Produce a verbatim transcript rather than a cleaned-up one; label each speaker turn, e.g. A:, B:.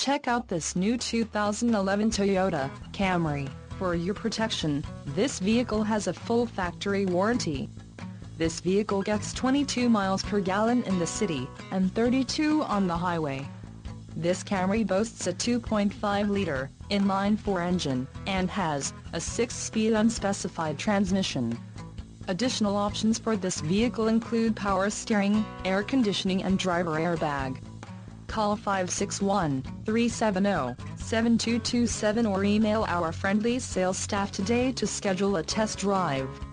A: Check out this new two thousand eleven Toyota Camry. For your protection, this vehicle has a full factory warranty. This vehicle gets twenty-two miles per gallon in the city, and thirty-two on the highway. This Camry boasts a two point five liter inline-four engine, and has a six-speed unspecified transmission. Additional options for this vehicle include power steering, air conditioning and driver airbag. Call five six one, three seven zero, seven two two seven or email our friendly sales staff today to schedule a test drive.